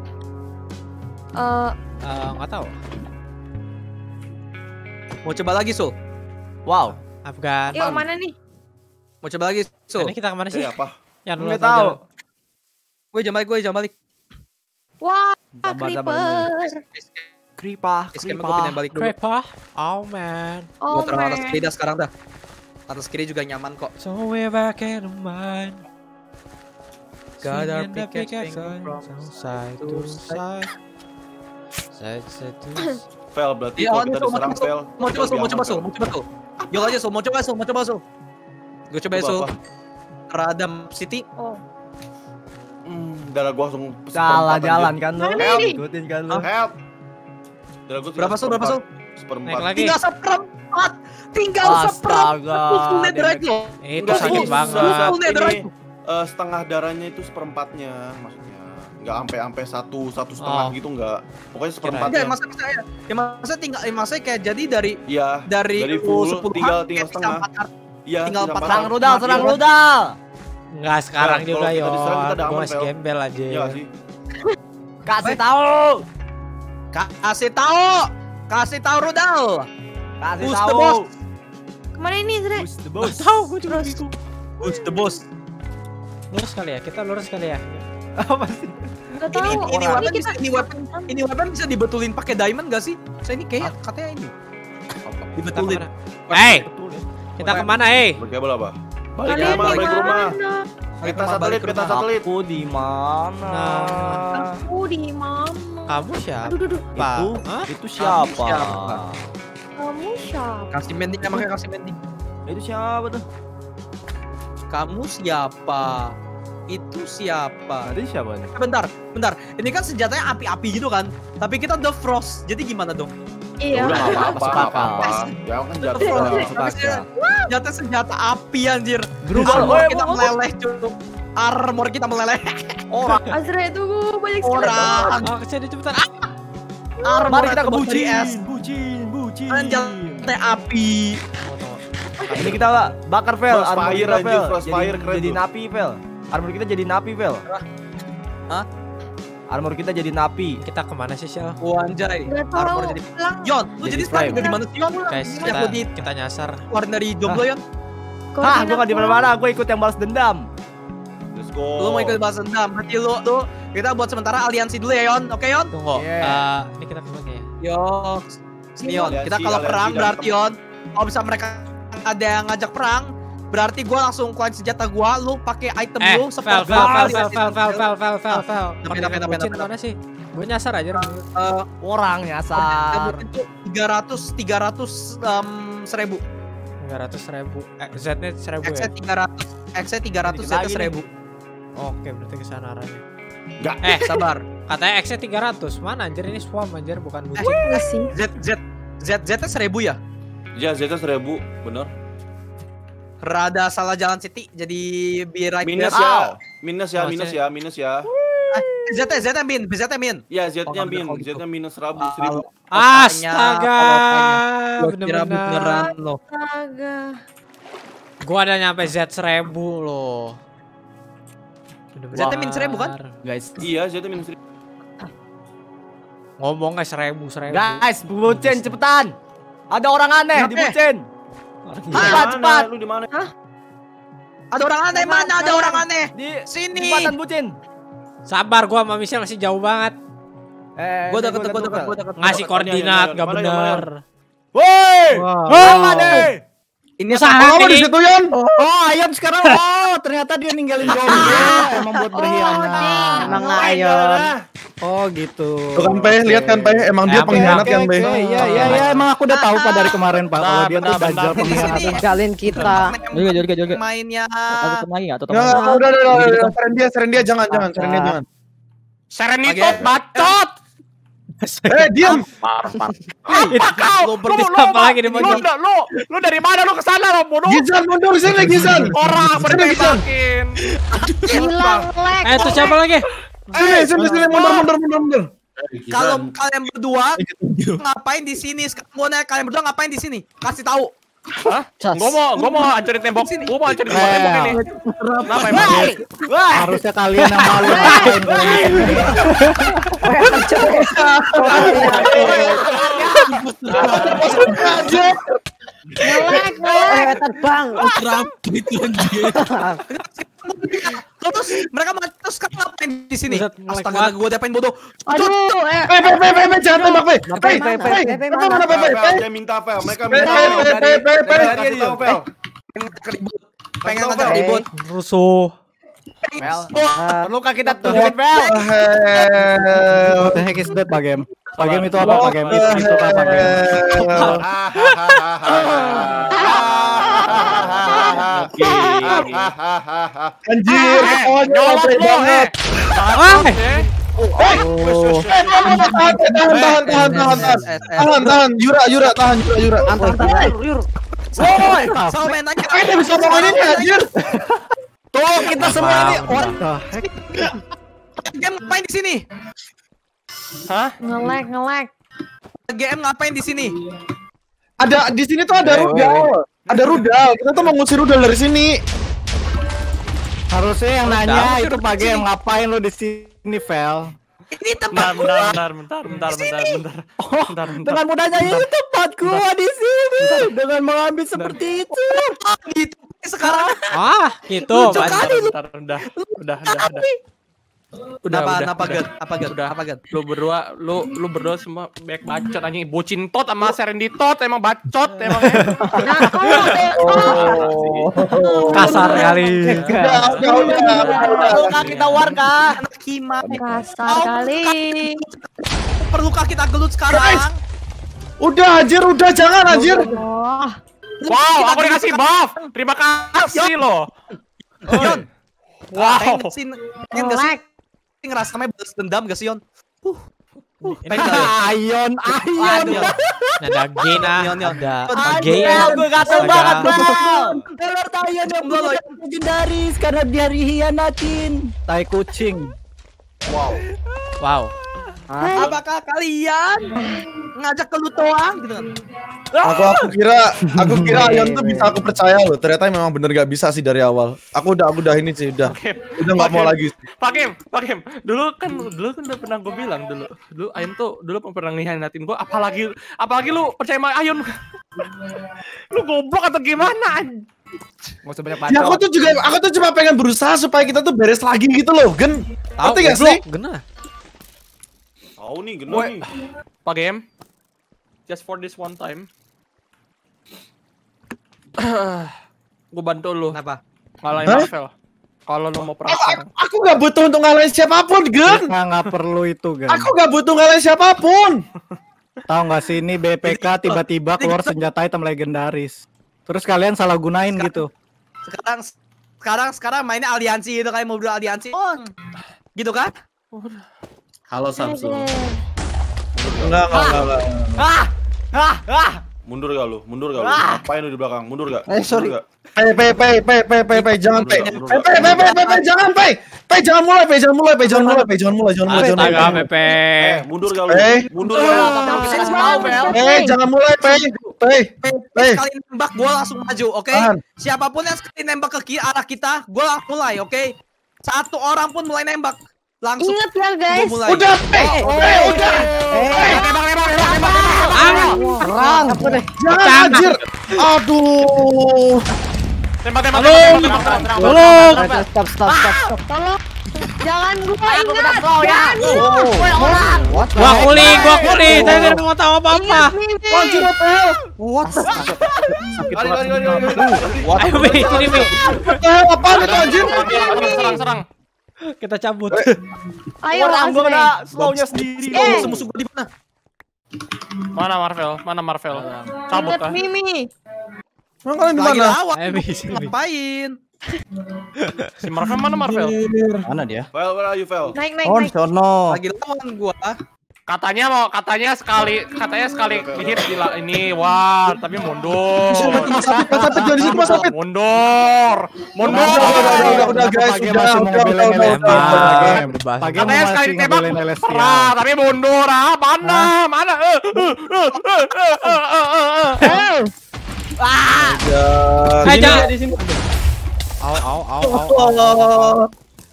Nggak tahu. Mau coba lagi, Sul? Wow. Afgan. Yuk mana nih? Mau coba lagi, Sul? Ini kita kemana sih? Apa? Yang lu Nggak tahu. tahu. Gue jam balik. Wah, Sabar, sabar. creeper. Kripa, Escape gue pindah balik dulu. Crepa. Oh man. Oh Gue taruh atas man. kiri dah sekarang dah. Atas kiri juga nyaman kok. So we're back in the mind. Got our Swinging the pickaxe pickaxe on from side to side. Side to side. Fel, berarti Iya, kalau ini kita Sul, diserang Fel. mau coba, Sul, mau coba, Sul, mau coba, Sul. Yuk aja, Sul, mau coba, Sul, mau coba, Sul. Gue coba, Sul. Apa? Radam City. Oh. Darah gua langsung Salah seperempat, jalan anjir. kan lu. Mana ini? Ikutin kan lu. Help. Darah gua Berapa, Sul? Berapa, Sul? Seperempat. Naik lagi. Tinggal seperempat. Tinggal seperempat. Astaga. Full netherite lo. Itu Enggak, sakit ini banget. Full netherite. Setengah darahnya itu seperempatnya maksudnya. Nggak sampai satu setengah Oh. gitu nggak. Pokoknya Enggak, seperempatnya. masa ya. Ya masa tinggal masa kayak jadi dari Iya. dari full, 10-an, tinggal kayak setengah. Iya, tinggal empat Serang Mati rudal, serang orang. rudal. Enggak sekarang Fel, juga kalau kita yo. diserang, kita udah Gua aman, masih Fel. gembel aja. Iya nggak sih. Kasih tahu. Kasih tahu. Kasih tahu rudal. Kasih Who's the tahu. boss? Kemana ini, Zre? Who's the Gak boss? tahu gue juga Terus. bingung. Who's the boss? Lurus kali ya, kita lurus kali ya. Apa sih? Gak tahu. Ini weapon kita ini weapon bisa dibetulin pakai diamond gak sih? Saya ini kayak katanya ini. Kita Dibetulin. kemana? Hey, Betul ya. kita kemana eh? Berkabel apa? Balik Kalian ke rumah, balik ke rumah. mana? Peta Balik satelit, ke peta rumah. satelit. Aku di mana? Nah. Aku di mana? Kamu siapa? Aduh, duh. Itu, Hah? itu siapa? siapa? Kamu siapa? Kasih mending namanya kasih mending. Itu siapa tuh? Kamu siapa? Itu siapa? Tadi siapa nih? Bentar, bentar. Ini kan senjatanya api-api gitu kan. Tapi kita the frost. Jadi gimana dong? Iya. Udah nggak apa-apa, Masuk nggak akal. apa-apa. Ya kan The jatuh. frost. lah. Masuk akal. Senjata api anjir. Berubah. Armor Woi, kita woi, woi. meleleh cuy. Armor kita meleleh. Orang. Azra tunggu banyak sekali. Orang. Oh, kesini cepetan. Armor Mari kita ke tebak dari es. bucin, bucin. Kan senjata api. Ini kita bakar Vel, armor Frostfire, kita anjir, Vel. Frostfire keren Jadi tuh. napi Vel. Armor kita jadi napi Vel. Hah? Armor kita jadi napi. Kita kemana sih, Shell? Wanjay. Gak Armor tahu. jadi. Pulang. Yon, lu Jadi jadi sekarang prime. dari mana sih Yon? Guys, Sejak kita lu kita nyasar. keluar dari jomblo Yon. Hah, gua gak di mana-mana, gua ikut yang balas dendam. Let's go. Lu mau ikut balas dendam. Berarti lu kita buat sementara aliansi dulu ya Yon. Oke Yon? Tunggu. Yeah. Ini kita kemana ya? Yo. Sini Yon. Aliansi, Kita kalau aliansi perang dan berarti Yon. Kalau bisa mereka ada yang ngajak perang, berarti gua langsung keluarin senjata gua, lu pakai item Eh, lu Vel, Vel. Tapi, Bucin mana sih? Gue nyasar aja. Orang nyasar. itu 300 1000. 300.000. Z-nya 1000 X ya? 300. X 300 Dikit Z lagi 1000. Oke, berarti ke sana arahnya. Enggak. Sabar. Katanya X-nya 300. Mana anjir ini swam anjir bukan bucin. Enggak sih. Z 1000 ya? Ya, Zeta 1000, bener. Rada salah jalan City jadi be right Minus there. ya. Ow. Minus ya, Oh, minus saya- ya, minus ya. Z min. Ya, Z-nya Oh, min, kalau gitu. Z-nya minus 1000. Astaga. Lo kira Bener-bener. beneran lo. Astaga. Gua ada nyampe Z1000 loh. Bener-bener. Z-nya min 1000 kan? Guys, Iya, Z-nya minus 1000. Ngomong guys 1000. guys, bucin cepetan. Ada orang aneh di Kenapa? bucin. Di Cepat, mana? cepat. Lu di mana? Ada orang aneh mana? Ada orang aneh. Di Sini. Cepatan bucin. Sabar gua sama Michelle masih jauh banget. Gua deket. Ngasih koordinat Mana, gak mana, bener. Woi, Wow. apa deh? Ini Usaha Oh, di ini. situ Yon. Oh, Ayon sekarang. Oh, ternyata dia ninggalin jomblo. Emang buat berkhianat. Emang Ayon. Oh, gitu. Tuh kan Pe, lihat kan Pe, emang dia Oke, pengkhianat kan Pe. Iya, emang aku udah tahu Pak dari kemarin Pak kalau dia tuh dajjal pengkhianat. Tinggalin kita. Juga. mainnya. Tutup lagi enggak? Tutup Nggak, lagi. udah, Serendia jangan, Serendia jangan. Serenitot bacot. Diam. Lo Apa lagi nih, Bang? Lu dari mana lu kesana lo bodoh? Gizan mundur sini Gizan. Orang pada Sini, Gizan. tembakin. Hilang lag. Itu siapa lagi? Sini mundur. Kalau kalian berdua ngapain di sini? Sekarang gua nanya kalian berdua ngapain di sini? Kasih tahu. Hah? Gua mau hancurin tembok. Gua mau hancurin tembok ini. Kenapa emang? Harusnya kalian yang malu ngapain kalau di sini. Ngelag. Terbang. Terus mereka terus sekarang ngapain di sini? Buset, ngelag Astaga, banget. gua diapain bodoh. Aduh. Pe, jangan tembak Pe. Mana Pe? Dia minta Pel. Mereka Pe, minta Pe. Kasih tahu, Pel. Pengen ngajak ribut. Rusuh. Perlukah kita tutup bel? What the heck is that Pak Game? Pak Game itu apa Pak Game? Itu apa Pak Game? Anjir, Nyolot Pe lo, banget. Tahan. Yura. Woi, sama main nanya. Dia bisa ngomongin ini anjir. Tuh kita semua ini what the heck? GM ngapain di sini? Ngelag. GM ngapain di sini? Ada di sini tuh ada rudal. Ada rudal. Kita tuh mau ngusir rudal dari sini. Harusnya yang nanya itu Pak Game ngapain lo di sini Vel? Ini tempat Bentar. Dengan mudahnya ini tempat gua di sini dengan mengambil seperti itu. gitu. Sekarang Gitu. Lucu kali lu. Udah. Apa Gan? Lu berdua semua baik bacot anjing, bocin tot sama Serenditot emang bacot emang. Kasar kali. Udah. Kita warga anak Kima. Kasar kali. Perlukah kita gelut sekarang? Udah jangan anjir. Oh. Wow, aku dikasih buff. Terima kasih lo. Yon. Wow. Pengen gak sih? Ngerasa namanya balas dendam gak sih Yon? Ayon. Ada Gina, Yon. ada Ayo, Gaya. Gue gatel Astaga. banget Bel. Taylor Ayon yang punya legendaris karena dia dihianatin. Tai kucing. Wow. Apakah kalian ngajak ke lu doang gitu kan? Aku kira Ayon tuh bisa aku percaya loh. Ternyata memang bener gak bisa sih dari awal. Aku udah ini sih udah nggak mau lagi. Pak Kim. Dulu kan udah pernah gue bilang dulu Ayun tuh dulu pernah ngianatin gue, apalagi lu percaya sama Ayun. Lu goblok atau gimana? Gak usah banyak Ya aku tuh cuma pengen berusaha supaya kita tuh beres lagi gitu loh, Gen. Ngerti gak sih? Gena. Tahu nih, geno nih. Pak Game. Just for this one time. Gue bantu lu. Kenapa? Ngalahin Marvel. Kalau lu mau perang sekarang. Aku gak butuh untuk ngalahin siapapun, Gen. Nggak perlu itu Gan. Aku gak butuh ngalahin siapapun. Tahu nggak sih ini BPK tiba-tiba keluar senjata item legendaris. Terus kalian salah gunain gitu. Sekarang mainnya aliansi gitu, kayak mau aliansi. Gitu kan? Halo Samsung. Enggak. Mundur gak lu? Ngapain lu di belakang? Mundur gak? Sorry. Jangan jangan jangan mulai. Astaga, Pepe. Mundur gak lu? Mundur Eh. gak? Jangan mulai, Sekali nembak gue langsung maju, oke? Tahan. Siapapun yang sekali nembak ke arah kita, gue langsung mulai, oke? Satu orang pun mulai nembak, langsung Ingat ya guys. gua mulai. Udah, udah. Perang. Jangan anjir. Aduh. Tembak. Tolong. Stop. Tolong. Jangan gua Aku udah ingat. slow ya. Woi orang. Gua kuli. Saya nggak mau tahu apa-apa. Anjir apa hell? What? Sakit banget. Ayo Mi, sini Mi. Apaan itu anjir? Serang. Kita cabut. Ayo Orang gua Azmi. kena slownya sendiri. Musuh-musuh gua di mana? Mana Marvel? Cabut Ingat kah? Mimi. Emang kalian di Lagi mana? lawan. Ayo Mi, sini Mi. Ngapain? Si Marvel mana Marvel? Mana dia? Well, where are you, Vel? Naik. Oh, di sono. Lagi lawan gua. Katanya sekali hit gila ini wah tapi mundur. Jangan di situ Mas Apit. Mundur. Udah guys, Page udah. masih mau ngebelain LSPR. Page Katanya masih sekali tembak ngebelain LSPR. perah tapi mundur mana. Aja. di sini. Au.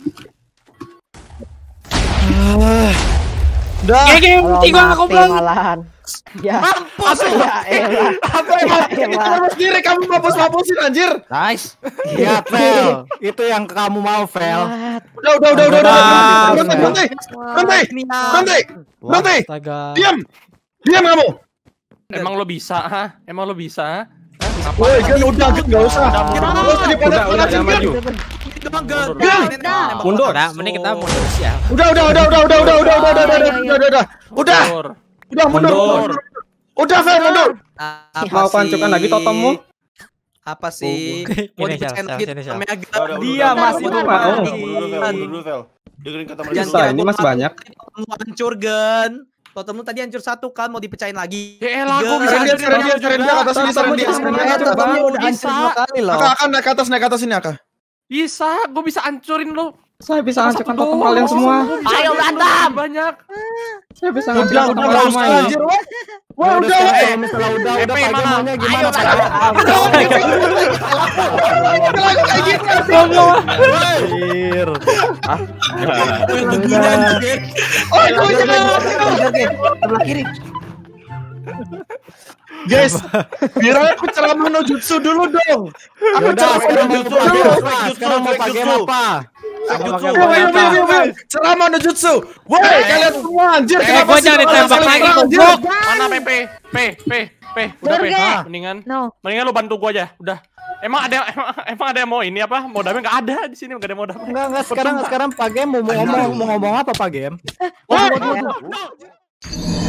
Udah. Gege, gua goblok. malahan. Ya. Mampus lu. Ya elah. Kamu sendiri kamu mampus-mampusin anjir. Nice. Lihat, Vel. Itu yang kamu mau, Vel. Udah. Berhenti. Astaga. Diam kamu. Emang lo bisa, ha? Woi, kan udah enggak usah. Enggak usah dipanas-panasin kan. Mundur. Mending kita mundur ya. Udah, mundur. Udah, Vel, mundur. Mau pancukan lagi totemmu? Apa sih? Mau Ini dipecahin Sel, lagi sini, Sel. Mega. Dia masih Udah, lupa. udah, Oh. Dengerin kata Bisa, ini mas banyak. Totem lu hancur, Gen. Totem lu tadi hancur satu kan, mau dipecahin lagi. Ya elah, gua Tiga. bisa Sekarang dia ke atas sini, sekarang dia. Totemnya udah hancur 2 kali loh. Aka, naik ke atas ini, Aka. Bisa, gua bisa hancurin lo. Saya bisa hancurkan totem kalian semua. Ayo berantem banyak. Saya bisa Udah, hancurkan totem udah, semua ini. anjir, woi. Wah, udah, Udah, misalnya udah Pepe, Page mana? maunya gimana? Ayo, Page? Anjir. Sebelah kiri. Guys, biar aku ceramah no jutsu dulu dong. Aku Yaudah, ceramah no jutsu dulu. sekarang mau pakai apa? Ceramah no jutsu. Woi, kalian semua anjir. Gua jangan ditembak lagi, goblok. Mana Pepe? Udah Pe. Jorge. Mendingan lu bantu gua aja. Udah. Emang ada yang mau ini apa? Mau damai enggak ada di sini, enggak ada mau damai. Enggak, sekarang Page mau ngomong apa, Page? Waduh.